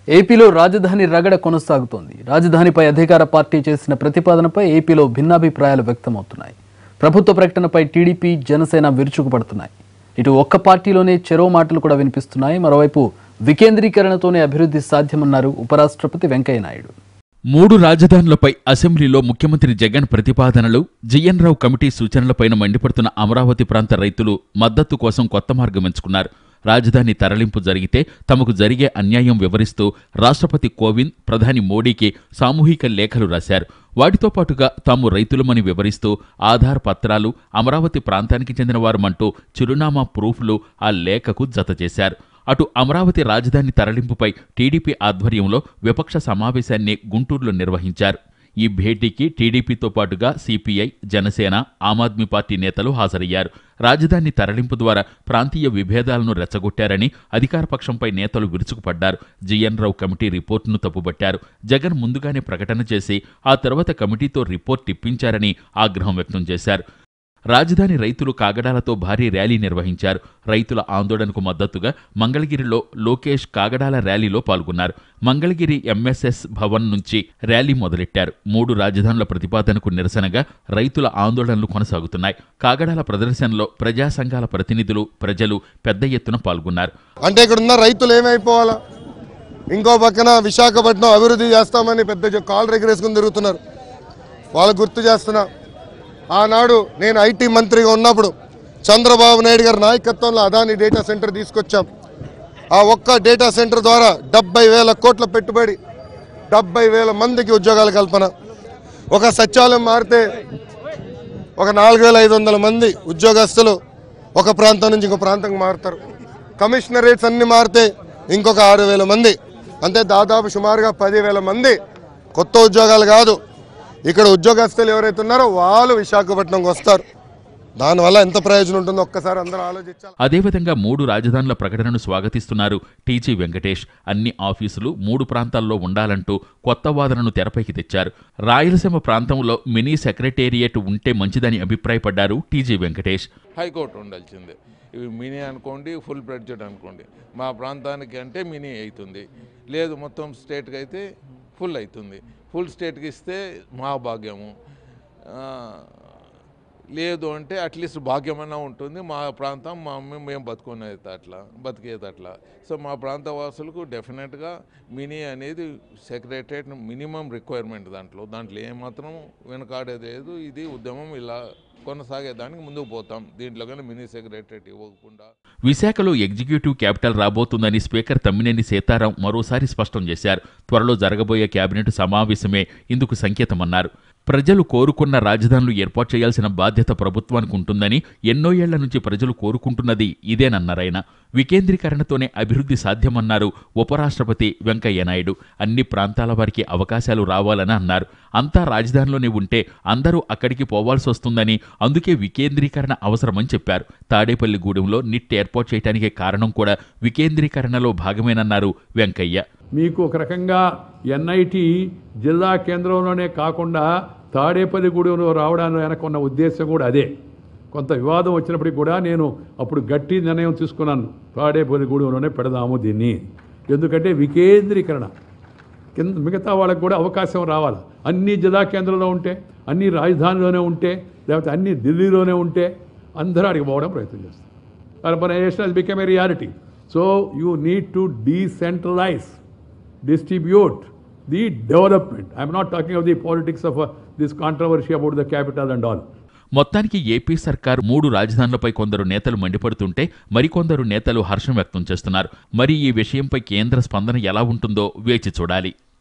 ఏపీలో రాజధాని రగడ కొనసాగుతోంది. రాజధానిపై అధికార పార్టీ చేసిన ప్రతిపాదనపై ఏపీలో భిన్నాభిప్రాయాలు వ్యక్తమవుతున్నాయి. ప్రభుత్వ ప్రకటనపై టీడీపీ, జనసేన విరుచుకుపడుతున్నాయి. ఇటు ఒక్క పార్టీలోనే చెరో మాటలు కూడా వినిపిస్తున్నాయి. మరోవైపు వికేంద్రీకరణతోనే అభివృద్ధి సాధ్యమన్నారు ఉపరాష్ట్రపతి వెంకయ్యనాయుడు. 3 రాజధానులపై అసెంబ్లీలో ముఖ్యమంత్రి జగన్ ప్రతిపాదనలు, జీఎన్ రావు కమిటీ సూచనలపైన మండిపడుతున్న అమరావతి ప్రాంత రైతులు మద్దతు కోసం కొత్త మార్గం ఎంచుకున్నారు. రాజధాని తరలింపు జరిగితే తమకు జరిగే అన్యాయం వివరిస్తూ రాష్ట్రపతి కోవింద్, ప్రధాని మోడీకి సామూహిక లేఖలు రాశారు. వాటితో పాటుగా తాము రైతులమని వివరిస్తూ ఆధార్ పత్రాలు, అమరావతి ప్రాంతానికి చెందినవారమంటూ చిరునామా ప్రూఫ్లు ఆ లేఖకు జతచేశారు. అటు అమరావతి రాజధాని తరలింపుపై టీడీపీ ఆధ్వర్యంలో విపక్ష సమావేశాన్ని గుంటూరులో నిర్వహించారు. ఈ భేటీకి టీడీపీతో పాటుగా సిపిఐ, జనసేన, ఆమ్ ఆద్మీ పార్టీ నేతలు హాజరయ్యారు. రాజధాని తరలింపు ద్వారా ప్రాంతీయ విభేదాలను రెచ్చగొట్టారని అధికారపక్షంపై నేతలు విరుచుకుపడ్డారు. జీఎన్ రావు కమిటీ రిపోర్టును తప్పుబట్టారు. జగన్ ముందుగానే ప్రకటన చేసి ఆ తర్వాత కమిటీతో రిపోర్ట్ ఇప్పించారని ఆగ్రహం వ్యక్తం చేశారు. రాజధాని రైతులు కాగడాలతో భారీ ర్యాలీ నిర్వహించారు. రైతుల ఆందోళనకు మద్దతుగా మంగళగిరిలో లోకేష్ కాగడాల ర్యాలీలో పాల్గొన్నారు. మంగళగిరి ఎంఎస్ఎస్ భవన్ నుంచి ర్యాలీ మొదలెట్టారు. 3 రాజధానుల ప్రతిపాదనకు నిరసనగా రైతుల ఆందోళనలు కొనసాగుతున్నాయి. కాగడాల ప్రదర్శనలో ప్రజా సంఘాల ప్రతినిధులు, ప్రజలు పెద్ద ఎత్తున పాల్గొన్నారు. అంటే ఇక్కడ ఉన్న రైతులు ఏమైపోవాలా? ఇంకో పక్కన విశాఖపట్నం అభివృద్ధి చేస్తామని పెద్ద కాలు ఎగరేసుకుని తిరుగుతున్నారు. వాళ్ళు గుర్తు చేస్తున్నా, ఆనాడు నేను ఐటీ మంత్రిగా ఉన్నప్పుడు చంద్రబాబు నాయుడు గారి నాయకత్వంలో అదాని డేటా సెంటర్ తీసుకొచ్చాం. ఆ ఒక్క డేటా సెంటర్ ద్వారా 70,000 కోట్ల పెట్టుబడి, 70,000 మందికి ఉద్యోగాల కల్పన. ఒక సచివాలయం మారితే ఒక 4,500 మంది ఉద్యోగస్తులు ఒక ప్రాంతం నుంచి ఇంకో ప్రాంతంకి మారుతారు. కమిషనరేట్స్ అన్ని మారితే ఇంకొక 6,000 మంది, అంటే దాదాపు సుమారుగా 10,000 మంది కొత్త ఉద్యోగాలు కాదు, ఇక్కడ ఉద్యోగస్తులు ఎవరైతే ఉన్నారో వాళ్ళు విశాఖపట్నంకి వస్తారు. దానివల్ల ఎంత ప్రయోజనం ఉంటుందో ఒక్కసారి అందరూ ఆలోచించాలి. అదేవిధంగా 3 రాజధానుల ప్రకటనను స్వాగతిస్తున్నారు టీజీ వెంకటేష్. అన్ని ఆఫీసులు 3 ప్రాంతాల్లో ఉండాలంటూ కొత్త వాదనను తెరపైకి తెచ్చారు. రాయలసీమ ప్రాంతంలో మినీ సెక్రటేరియట్ ఉంటే మంచిదని అభిప్రాయపడ్డారు టీజీ వెంకటేష్. హైకోర్టు ఉండాల్సిందే. ఇవి మినీ అనుకోండి, ఫుల్ బడ్జెట్ అనుకోండి. మా ప్రాంతానికి అంటే మినీ అవుతుంది, లేదు మొత్తం స్టేట్కి అయితే ఫుల్ అవుతుంది. ఫుల్ స్టేట్కి ఇస్తే మా భాగ్యము, లేదు అంటే అట్లీస్ట్ భాగ్యమన్నా ఉంటుంది. మా ప్రాంతం మేము బతికేది అట్లా. సో మా ప్రాంత వాసులకు డెఫినెట్గా మినీ అనేది సెక్రటరేట్ మినిమం రిక్వైర్మెంట్. దాంట్లో ఏమాత్రం వెనకాడేది లేదు. ఇది ఉద్యమం ఇలా కొనసాగేదానికి ముందుకు పోతాం. దీంట్లో కానీ మినీ సెక్రటరేట్ ఇవ్వకుండా. విశాఖలో ఎగ్జిక్యూటివ్ క్యాపిటల్ రాబోతుందని స్పీకర్ తమ్మినేని సీతారాం మరోసారి స్పష్టం చేశారు. త్వరలో జరగబోయే కేబినెట్ సమావేశమే ఇందుకు సంకేతమన్నారు. ప్రజలు కోరుకున్న రాజధానులు ఏర్పాటు చేయాల్సిన బాధ్యత ప్రభుత్వానికి ఉంటుందని ఎన్నో ఏళ్ల నుంచి ప్రజలు కోరుకుంటున్నది ఇదేనన్నారాయన. వికేంద్రీకరణతోనే అభివృద్ధి సాధ్యమన్నారు ఉపరాష్ట్రపతి వెంకయ్యనాయుడు. అన్ని ప్రాంతాల వారికి అవకాశాలు రావాలని అన్నారు. అంతా రాజధానిలోనే ఉంటే అందరూ అక్కడికి పోవాల్సి వస్తుందని, అందుకే వికేంద్రీకరణ అవసరమని చెప్పారు. తాడేపల్లిగూడెంలో నిట్ ఏర్పాటు చేయడానికి కారణం కూడా వికేంద్రీకరణలో భాగమేనన్నారు వెంకయ్య. మీకు ఒక రకంగా ఎన్ఐటి జిల్లా కేంద్రంలోనే కాకుండా తాడేపల్లిగూడెంలో రావడానికి వెనకున్న ఉద్దేశం కూడా అదే. కొంత వివాదం వచ్చినప్పటికీ కూడా నేను అప్పుడు గట్టి నిర్ణయం తీసుకున్నాను, తాడేపల్లిగూడెంలోనే పెడదాము దీన్ని. ఎందుకంటే వికేంద్రీకరణ కింద మిగతా వాళ్ళకి కూడా అవకాశం రావాలి. అన్ని జిల్లా కేంద్రంలో ఉంటే, అన్ని రాజధానిలోనే ఉంటే, లేకపోతే అన్ని ఢిల్లీలోనే ఉంటే అందరూ అడిగి పోవడం ప్రయత్నం చేస్తారు. Urbanisation has become a reality. So you need to decentralize, distribute the development. I am not talking of the politics of this controversy about the capital and all. మొత్తానికి ఏపీ సర్కారు 3 రాజధానులపై కొందరు నేతలు మండిపడుతుంటే మరికొందరు నేతలు హర్షం వ్యక్తం చేస్తున్నారు. మరి ఈ విషయంపై కేంద్ర స్పందన ఎలా ఉంటుందో వేచి చూడాలి.